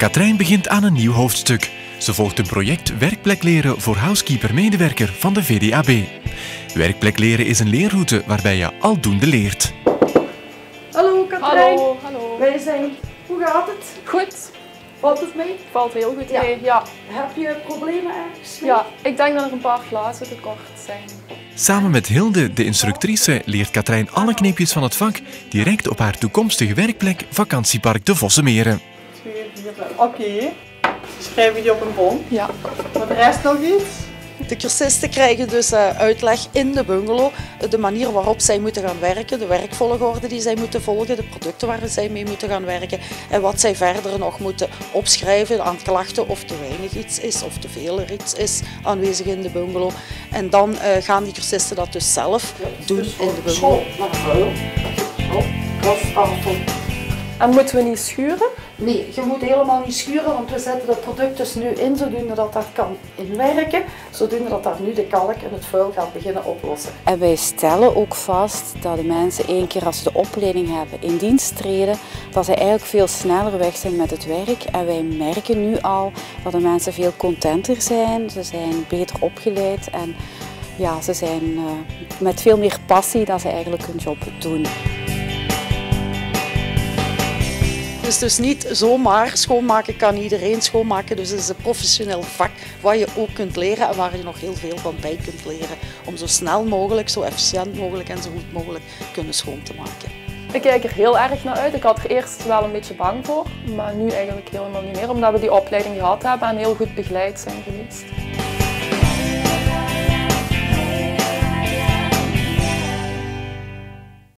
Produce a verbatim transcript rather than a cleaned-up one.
Katrijn begint aan een nieuw hoofdstuk. Ze volgt een project Werkplek leren voor housekeeper-medewerker van de V D A B. Werkplek leren is een leerroute waarbij je aldoende leert. Hallo Katrijn. Hallo, hallo. Wij zijn... Hoe gaat het? Goed. Valt het mee? Valt heel goed Ja. mee, ja. Heb je problemen ergens mee? Ja, ik denk dat er een paar glazen tekort zijn. Samen met Hilde, de instructrice, leert Katrijn alle kneepjes van het vak direct op haar toekomstige werkplek vakantiepark de Vossenmeren. twee, vier, Oké. Schrijf je die op een bon? Ja. Voor de rest nog iets? De cursisten krijgen dus uh, uitleg in de bungalow, de manier waarop zij moeten gaan werken, de werkvolgorde die zij moeten volgen, de producten waar zij mee moeten gaan werken en wat zij verder nog moeten opschrijven aan klachten of te weinig iets is of te veel er iets is aanwezig in de bungalow. En dan uh, gaan die cursisten dat dus zelf doen in de bungalow. Naar vuil, op, wastafel. En moeten we niet schuren? Nee, je moet helemaal niet schuren, want we zetten de product dus nu in zodoende dat dat kan inwerken, zodoende dat daar nu de kalk en het vuil gaat beginnen oplossen. En wij stellen ook vast dat de mensen één keer als ze de opleiding hebben in dienst treden, dat ze eigenlijk veel sneller weg zijn met het werk. En wij merken nu al dat de mensen veel contenter zijn, ze zijn beter opgeleid en ja, ze zijn uh, met veel meer passie dat ze eigenlijk hun job doen. Het is dus niet zomaar schoonmaken kan iedereen schoonmaken, dus het is een professioneel vak waar je ook kunt leren en waar je nog heel veel van bij kunt leren om zo snel mogelijk, zo efficiënt mogelijk en zo goed mogelijk kunnen schoon te maken. Ik kijk er heel erg naar uit. Ik had er eerst wel een beetje bang voor, maar nu eigenlijk helemaal niet meer, omdat we die opleiding gehad hebben en heel goed begeleid zijn geweest.